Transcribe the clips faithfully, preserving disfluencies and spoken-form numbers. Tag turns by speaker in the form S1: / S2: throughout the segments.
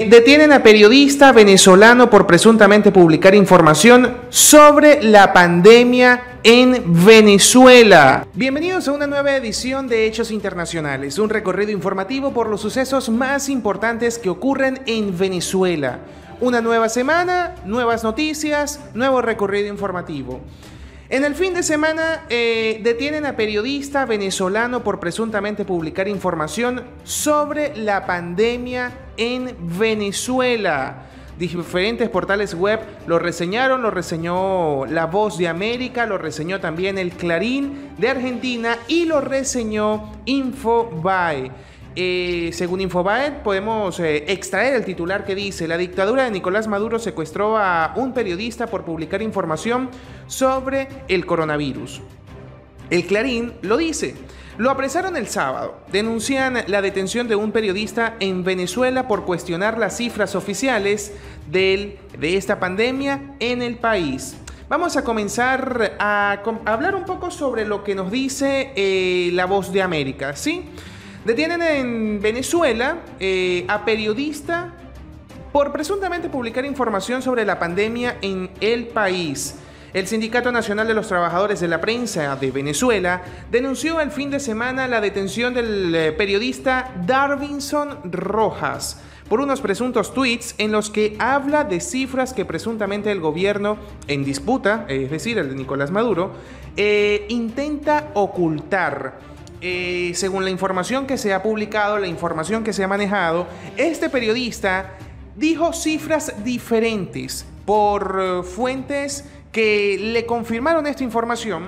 S1: Detienen a periodista venezolano por presuntamente publicar información sobre la pandemia en Venezuela. Bienvenidos a una nueva edición de Hechos Internacionales, un recorrido informativo por los sucesos más importantes que ocurren en Venezuela. Una nueva semana, nuevas noticias, nuevo recorrido informativo. En el fin de semana eh, detienen a periodista venezolano por presuntamente publicar información sobre la pandemia en Venezuela. Diferentes portales web lo reseñaron, lo reseñó La Voz de América, lo reseñó también El Clarín de Argentina y lo reseñó Infobae. Eh, según Infobae, podemos eh, extraer el titular que dice: la dictadura de Nicolás Maduro secuestró a un periodista por publicar información sobre el coronavirus. El Clarín lo dice: lo apresaron el sábado. Denuncian la detención de un periodista en Venezuela por cuestionar las cifras oficiales del, de esta pandemia en el país. Vamos a comenzar a, a hablar un poco sobre lo que nos dice eh, La Voz de América, ¿sí? Detienen en Venezuela eh, a periodista por presuntamente publicar información sobre la pandemia en el país. El Sindicato Nacional de los Trabajadores de la Prensa de Venezuela denunció el fin de semana la detención del eh, periodista Darvinson Rojas por unos presuntos tweets en los que habla de cifras que presuntamente el gobierno en disputa, es decir, el de Nicolás Maduro, eh, intenta ocultar. Eh, según la información que se ha publicado, la información que se ha manejado, este periodista dijo cifras diferentes por uh, fuentes que le confirmaron esta información,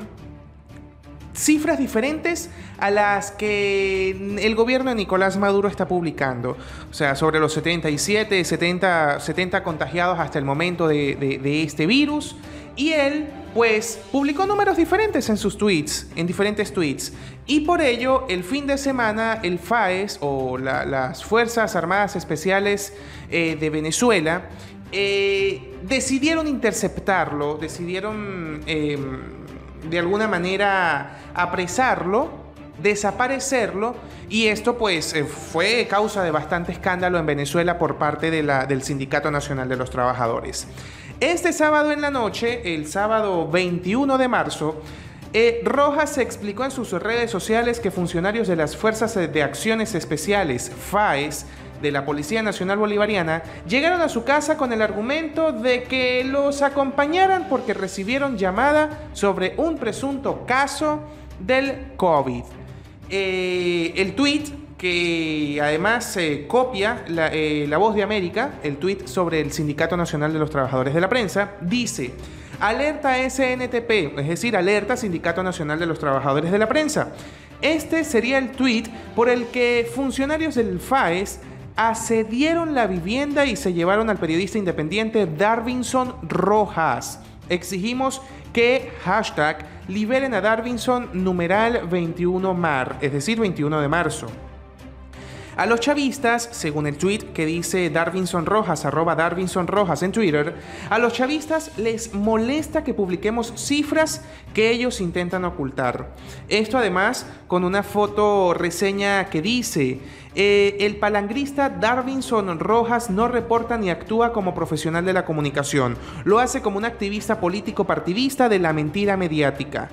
S1: cifras diferentes a las que el gobierno de Nicolás Maduro está publicando. O sea, sobre los setenta y siete, setenta, setenta contagiados hasta el momento de, de, de este virus. Y él, pues, publicó números diferentes en sus tweets, en diferentes tweets. Y por ello, el fin de semana, el FAES, o la, las Fuerzas Armadas Especiales eh, de Venezuela, eh, decidieron interceptarlo, decidieron eh, de alguna manera apresarlo, desaparecerlo, y esto pues eh, fue causa de bastante escándalo en Venezuela por parte de la, del Sindicato Nacional de los Trabajadores. Este sábado en la noche, el sábado veintiuno de marzo, eh, Rojas se explicó en sus redes sociales que funcionarios de las Fuerzas de Acciones Especiales, FAES, de la Policía Nacional Bolivariana, llegaron a su casa con el argumento de que los acompañaran porque recibieron llamada sobre un presunto caso del COVID. Eh, el tweet, que además eh, copia la, eh, La Voz de América, el tuit sobre el Sindicato Nacional de los Trabajadores de la Prensa, dice: alerta S N T P, es decir, alerta Sindicato Nacional de los Trabajadores de la Prensa. Este sería el tuit por el que funcionarios del FAES asediaron la vivienda y se llevaron al periodista independiente Darvinson Rojas. Exigimos que hashtag liberen a Darvinson numeral veintiuno mar, es decir, veintiuno de marzo. A los chavistas, según el tweet que dice Darvinson Rojas, arroba Darvinson Rojas en Twitter, a los chavistas les molesta que publiquemos cifras que ellos intentan ocultar. Esto además con una foto reseña que dice: eh, el palangrista Darvinson Rojas no reporta ni actúa como profesional de la comunicación, lo hace como un activista político partidista de la mentira mediática.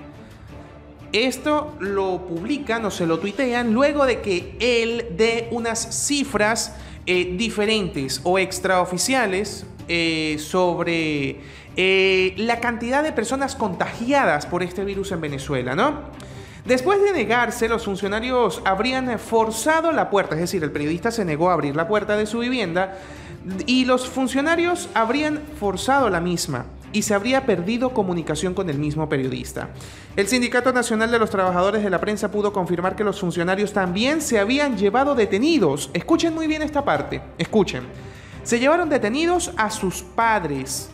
S1: Esto lo publican o se lo tuitean luego de que él dé unas cifras eh, diferentes o extraoficiales eh, sobre eh, la cantidad de personas contagiadas por este virus en Venezuela, ¿no? Después de negarse, los funcionarios habrían forzado la puerta, es decir, el periodista se negó a abrir la puerta de su vivienda y los funcionarios habrían forzado la misma y se habría perdido comunicación con el mismo periodista. El Sindicato Nacional de los Trabajadores de la Prensa pudo confirmar que los funcionarios también se habían llevado detenidos. Escuchen muy bien esta parte, escuchen. Se llevaron detenidos a sus padres,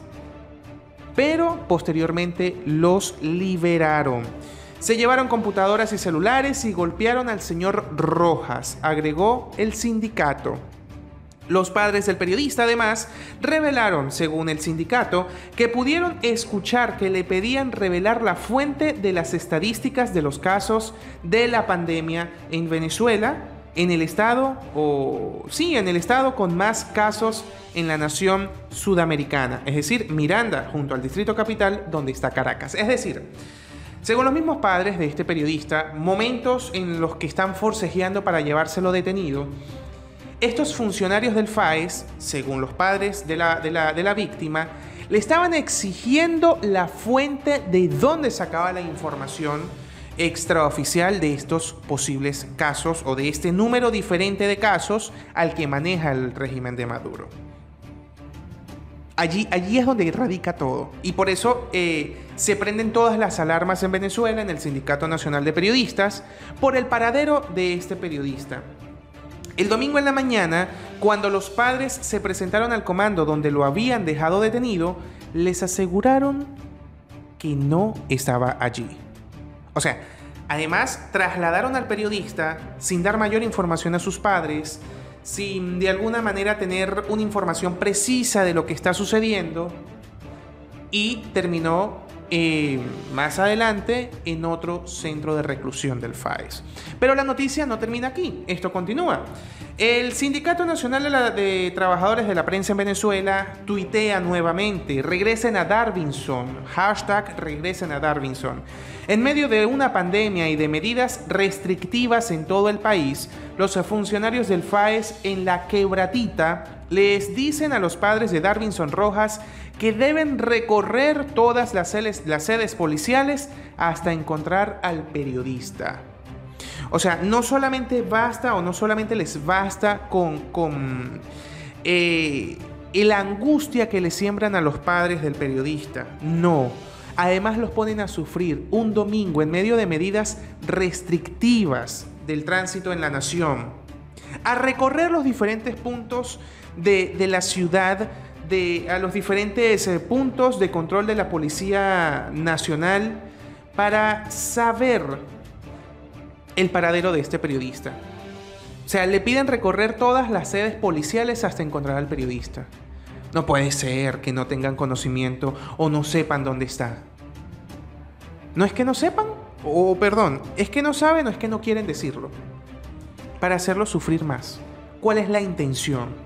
S1: pero posteriormente los liberaron. Se llevaron computadoras y celulares y golpearon al señor Rojas, agregó el sindicato. Los padres del periodista, además, revelaron, según el sindicato, que pudieron escuchar que le pedían revelar la fuente de las estadísticas de los casos de la pandemia en Venezuela en el estado, o sí, en el estado con más casos en la nación sudamericana, es decir, Miranda, junto al Distrito Capital, donde está Caracas. Es decir, según los mismos padres de este periodista, momentos en los que están forcejeando para llevárselo detenido, estos funcionarios del F A E S, según los padres de la, de la, de la víctima, le estaban exigiendo la fuente de dónde sacaba la información extraoficial de estos posibles casos o de este número diferente de casos al que maneja el régimen de Maduro. Allí, allí es donde radica todo. Y por eso eh, se prenden todas las alarmas en Venezuela, en el Sindicato Nacional de Periodistas, por el paradero de este periodista. El domingo en la mañana, cuando los padres se presentaron al comando donde lo habían dejado detenido, les aseguraron que no estaba allí. O sea, además trasladaron al periodista sin dar mayor información a sus padres, sin de alguna manera tener una información precisa de lo que está sucediendo, y terminó eh, más adelante en otro centro de reclusión del F A E S. Pero la noticia no termina aquí, esto continúa. El Sindicato Nacional de, la, de Trabajadores de la Prensa en Venezuela tuitea nuevamente: regresen a Darvinson, hashtag regresen a Darvinson. En medio de una pandemia y de medidas restrictivas en todo el país, los funcionarios del F A E S en La Quebradita les dicen a los padres de Darvinson Rojas que deben recorrer todas las sedes, las sedes policiales hasta encontrar al periodista. O sea, no solamente basta o no solamente les basta con, con eh, la angustia que le siembran a los padres del periodista. No. Además los ponen a sufrir un domingo en medio de medidas restrictivas del tránsito en la nación, a recorrer los diferentes puntos de, de la ciudad, de, a los diferentes eh, puntos de control de la Policía Nacional para saber el paradero de este periodista. O sea, le piden recorrer todas las sedes policiales hasta encontrar al periodista. No puede ser que no tengan conocimiento o no sepan dónde está. No es que no sepan, o perdón, es que no saben o es que no quieren decirlo, para hacerlo sufrir más. ¿Cuál es la intención?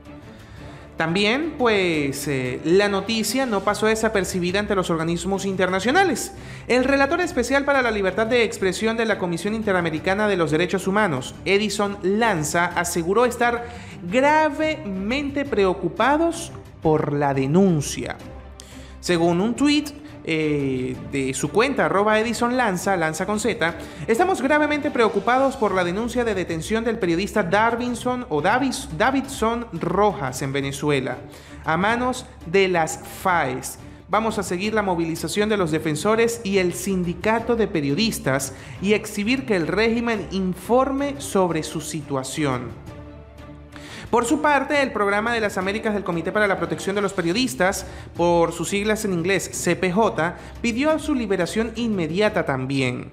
S1: También, pues, eh, la noticia no pasó desapercibida ante los organismos internacionales. El relator especial para la libertad de expresión de la Comisión Interamericana de los Derechos Humanos, Edison Lanza, aseguró estar gravemente preocupados por la denuncia. Según un tuit eh, de su cuenta, arroba Edison Lanza, Lanza con Z, estamos gravemente preocupados por la denuncia de detención del periodista Darvinson o Davis, Davidson Rojas en Venezuela, a manos de las F A E S. Vamos a seguir la movilización de los defensores y el sindicato de periodistas y exhibir que el régimen informe sobre su situación. Por su parte, el Programa de las Américas del Comité para la Protección de los Periodistas, por sus siglas en inglés C P J, pidió su liberación inmediata también.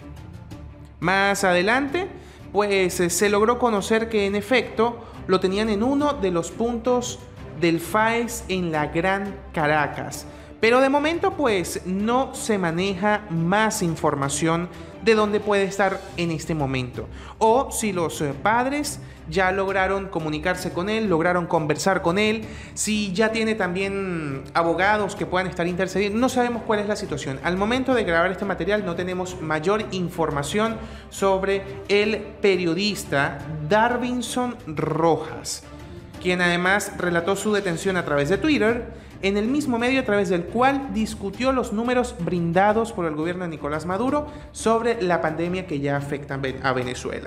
S1: Más adelante, pues se logró conocer que en efecto lo tenían en uno de los puntos del F A E S en la Gran Caracas. Pero de momento pues no se maneja más información de dónde puede estar en este momento. O si los padres ya lograron comunicarse con él, lograron conversar con él, si ya tiene también abogados que puedan estar intercediendo. No sabemos cuál es la situación. Al momento de grabar este material no tenemos mayor información sobre el periodista Darvinson Rojas, quien además relató su detención a través de Twitter, en el mismo medio a través del cual discutió los números brindados por el gobierno de Nicolás Maduro sobre la pandemia que ya afecta a Venezuela.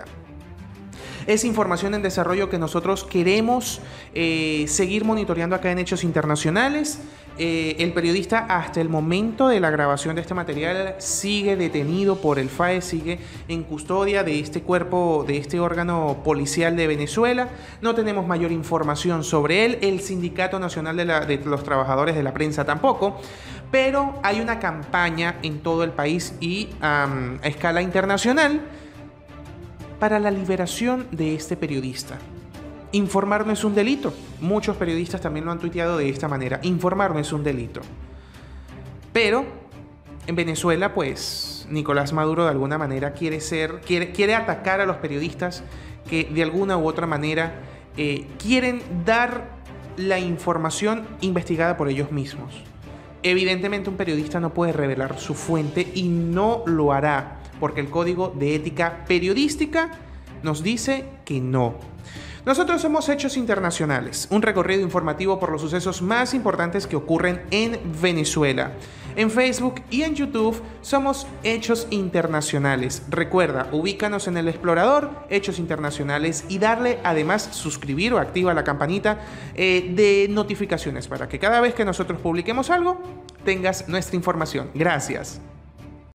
S1: Es información en desarrollo que nosotros queremos eh, seguir monitoreando acá en Hechos Internacionales. Eh, el periodista hasta el momento de la grabación de este material sigue detenido por el F A E S, sigue en custodia de este cuerpo, de este órgano policial de Venezuela. No tenemos mayor información sobre él. El Sindicato Nacional de, la, de los Trabajadores de la Prensa tampoco. Pero hay una campaña en todo el país y um, a escala internacional para la liberación de este periodista. Informar no es un delito. Muchos periodistas también lo han tuiteado de esta manera. Informar no es un delito. Pero en Venezuela, pues, Nicolás Maduro de alguna manera quiere ser, quiere, quiere atacar a los periodistas que de alguna u otra manera eh, quieren dar la información investigada por ellos mismos. Evidentemente un periodista no puede revelar su fuente y no lo hará, porque el Código de Ética Periodística nos dice que no. Nosotros somos Hechos Internacionales, un recorrido informativo por los sucesos más importantes que ocurren en Venezuela. En Facebook y en YouTube somos Hechos Internacionales. Recuerda, ubícanos en el explorador Hechos Internacionales y darle además suscribir o activa la campanita eh, de notificaciones para que cada vez que nosotros publiquemos algo tengas nuestra información. Gracias.